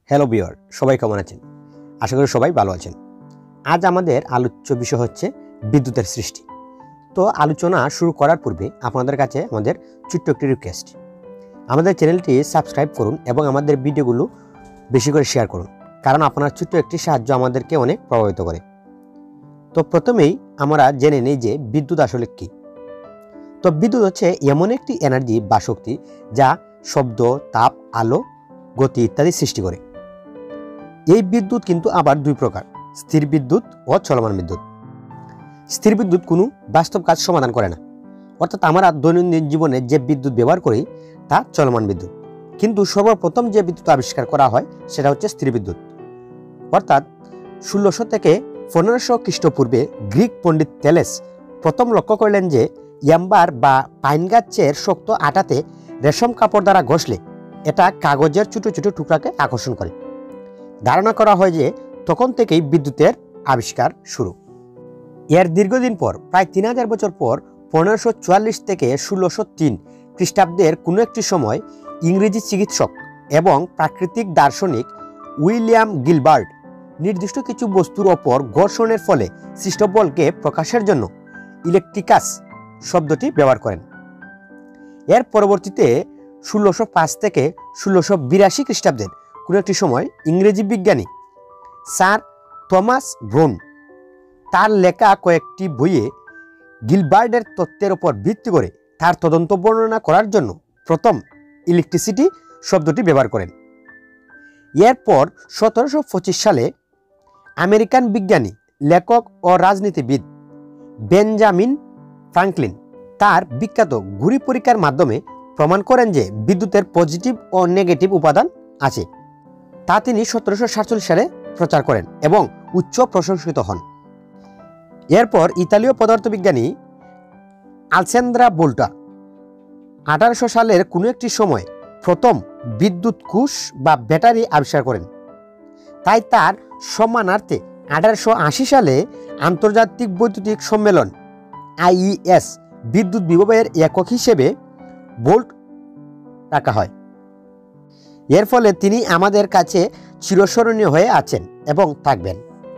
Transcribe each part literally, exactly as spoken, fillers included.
Hello viewer, সবাই কেমন আছেন? আশা করি সবাই ভালো আছেন। আজ আমাদের আলোচ্য বিষয় হচ্ছে বিদ্যুতের সৃষ্টি। তো আলোচনা শুরু করার পূর্বে আপনাদের কাছে আমাদের ছোট্ট একটি রিকোয়েস্ট, আমাদের চ্যানেলটি সাবস্ক্রাইব করুন এবং আমাদের ভিডিওগুলো বেশি করে শেয়ার করুন, কারণ আপনার ছোট্ট একটি সাহায্য আমাদেরকে অনেক প্রভাবিত করে। তো প্রথমেই আমরা জেনে নিই যে বিদ্যুৎ আসলে কী। তো বিদ্যুৎ হচ্ছে এমন একটি এনার্জি বা শক্তি যা শব্দ, তাপ, আলো, গতি ইত্যাদি সৃষ্টি করে। এই বিদ্যুৎ কিন্তু আবার দুই প্রকার, স্থির বিদ্যুৎ ও চলমান বিদ্যুৎ। স্থির বিদ্যুৎ কোনো বাস্তব কাজ সমাধান করে না, অর্থাৎ আমরা দৈনন্দিন জীবনে যে বিদ্যুৎ ব্যবহার করি তা চলমান বিদ্যুৎ। কিন্তু সর্বপ্রথম যে বিদ্যুৎ আবিষ্কার করা হয় সেটা হচ্ছে স্থির বিদ্যুৎ। অর্থাৎ ষোলোশো থেকে পনেরোশো খ্রিস্টপূর্বে গ্রিক পণ্ডিত থেলেস প্রথম লক্ষ্য করলেন যে ইয়াম্বার বা পাইন গাছের শক্ত আটাতে রেশম কাপড় দ্বারা ঘষলে এটা কাগজের ছোটো ছোটো টুকরাকে আকর্ষণ করে। ধারণা করা হয় যে তখন থেকেই বিদ্যুতের আবিষ্কার শুরু। এর দীর্ঘদিন পর, প্রায় তিন হাজার বছর পর, পনেরোশো চুয়াল্লিশ থেকে ষোলোশো তিন খ্রিস্টাব্দের কোনো একটি সময় ইংরেজি চিকিৎসক এবং প্রাকৃতিক দার্শনিক উইলিয়াম গিলবার্ট নির্দিষ্ট কিছু বস্তুর ওপর ঘর্ষণের ফলে সৃষ্ট বলকে প্রকাশের জন্য ইলেকট্রিকাস শব্দটি ব্যবহার করেন। এর পরবর্তীতে ষোলোশো পাঁচ থেকে ষোলোশো বিরাশি খ্রিস্টাব্দের কোনো একটি সময় ইংরেজি বিজ্ঞানী স্যার থমাস ব্রুন তার লেখা কয়েকটি বইয়ে গিলবার্টের তত্ত্বের উপর ভিত্তি করে তার তদন্ত বর্ণনা করার জন্য প্রথম ইলেকট্রিসিটি শব্দটি ব্যবহার করেন। এরপর সতেরোশো পঁচিশ সালে আমেরিকান বিজ্ঞানী, লেখক ও রাজনীতিবিদ বেঞ্জামিন ফ্রাঙ্কলিন তার বিখ্যাত ঘুড়ি পরীক্ষার মাধ্যমে প্রমাণ করেন যে বিদ্যুতের পজিটিভ ও নেগেটিভ উপাদান আছে। তা তিনি সতেরোশো সাতচল্লিশ সালে প্রচার করেন এবং উচ্চ প্রশংসিত হন। এরপর ইতালীয় পদার্থবিজ্ঞানী আলসেন্দ্রা ভোল্টা আঠারোশো সালের কোনো একটি সময় প্রথম বিদ্যুৎ কোষ বা ব্যাটারি আবিষ্কার করেন। তাই তার সম্মানার্থে আঠারোশো আশি সালে আন্তর্জাতিক বৈদ্যুতিক সম্মেলন আইইএস বিদ্যুৎ বিভবের একক হিসেবে ভোল্ট রাখা হয়। এর ফলে তিনি আমাদের কাছে চিরস্মরণীয় হয়ে আছেন এবং থাকবেন।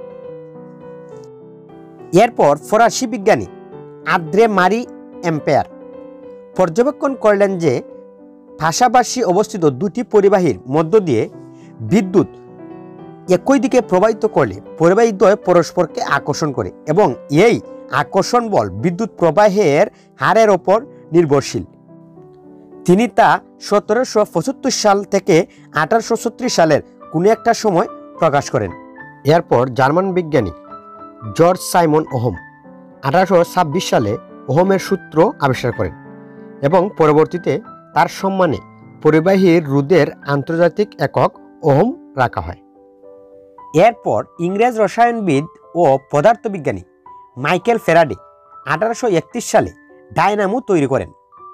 এরপর ফরাসি বিজ্ঞানী আন্দ্রে মারি অ্যাম্পেয়ার পর্যবেক্ষণ করলেন যে পাশাপাশি অবস্থিত দুটি পরিবাহীর মধ্য দিয়ে বিদ্যুৎ একই দিকে প্রবাহিত করলে পরিবাহী দ্বয় পরস্পরকে আকর্ষণ করে এবং এই আকর্ষণ বল বিদ্যুৎ প্রবাহের হারের ওপর নির্ভরশীল। তিনি তা সতেরোশো পঁচাত্তর সাল থেকে আঠারোশো ছত্রিশ সালের কোনো একটা সময় প্রকাশ করেন। এরপর জার্মান বিজ্ঞানী জর্জ সাইমন ওহম আঠারোশো ছাব্বিশ সালে ওহমের সূত্র আবিষ্কার করেন এবং পরবর্তীতে তার সম্মানে পরিবাহীর রোধের আন্তর্জাতিক একক ওহম রাখা হয়। এরপর ইংরেজ রসায়নবিদ ও পদার্থবিজ্ঞানী মাইকেল ফ্যারাডে আঠারোশো একত্রিশ সালে ডায়নামো তৈরি করেন,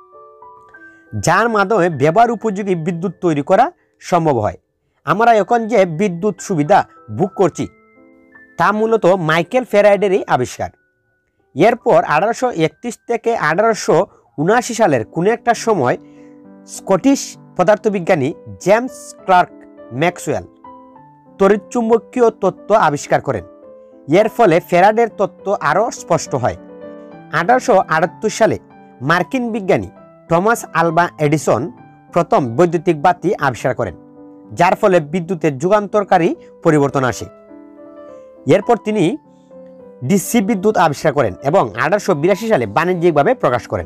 যার মাধ্যমে ব্যবহার উপযোগী বিদ্যুৎ তৈরি করা সম্ভব হয়। আমরা এখন যে বিদ্যুৎ সুবিধা ভোগ করছি তা মূলত মাইকেল ফ্যারাডেরই আবিষ্কার। এরপর আঠারোশো একত্রিশ থেকে আঠারোশো উনআশি সালের কোনো একটা সময় স্কটিশ পদার্থবিজ্ঞানী জেমস ক্লার্ক ম্যাক্সওয়েল তড়িৎচুম্বকীয় তত্ত্ব আবিষ্কার করেন। এর ফলে ফ্যারাডের তত্ত্ব আরও স্পষ্ট হয়। আঠারোশো আটাত্তর সালে মার্কিন বিজ্ঞানী টমাস আলভা এডিসন প্রথম বৈদ্যুতিক বাতি আবিষ্কার করেন, যার ফলে বিদ্যুতের যুগান্তরকারী পরিবর্তন আসে। এরপর তিনি ডিসি বিদ্যুৎ আবিষ্কার করেন এবং আঠারোশো বিরাশি সালে বাণিজ্যিকভাবে প্রকাশ করেন।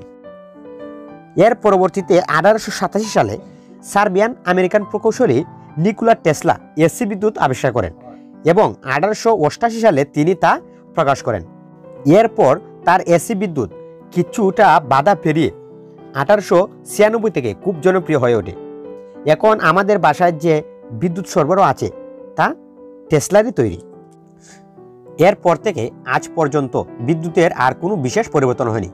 এর পরবর্তীতে আঠারোশো সাতাশি সালে সার্বিয়ান আমেরিকান প্রকৌশলী নিকোলা টেসলা এসি বিদ্যুৎ আবিষ্কার করেন এবং আঠারোশো অষ্টাশি সালে তিনি তা প্রকাশ করেন। এরপর তার এসি বিদ্যুৎ কিছুটা বাধা পেরিয়ে আঠারোশো ছিয়ানব্বই থেকে খুব জনপ্রিয় হয়ে ওঠে। এখন আমাদের বাসায় যে বিদ্যুৎ সরবরাহ আছে তা টেসলারই তৈরি। এরপর থেকে আজ পর্যন্ত বিদ্যুতের আর কোনো বিশেষ পরিবর্তন হয়নি।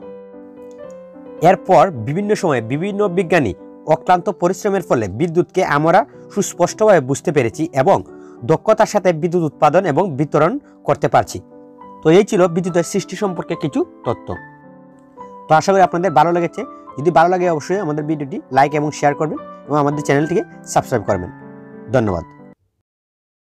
এরপর বিভিন্ন সময়ে বিভিন্ন বিজ্ঞানী অক্লান্ত পরিশ্রমের ফলে বিদ্যুৎকে আমরা সুস্পষ্টভাবে বুঝতে পেরেছি এবং দক্ষতার সাথে বিদ্যুৎ উৎপাদন এবং বিতরণ করতে পারছি। তো এই ছিল বিদ্যুতের সৃষ্টি সম্পর্কে কিছু তথ্য। তো আশা করি আপনাদের ভালো লেগেছে। যদি ভালো লাগে অবশ্যই আমাদের ভিডিওটি লাইক এবং শেয়ার করবেন এবং আমাদের চ্যানেলটিকে সাবস্ক্রাইব করবেন। ধন্যবাদ।